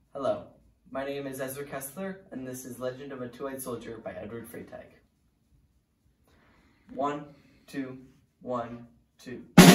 Hello, my name is Ezra Kessler, and this is Legend of a Two-Eyed Soldier by Freytag. 1, 2, 1, 2.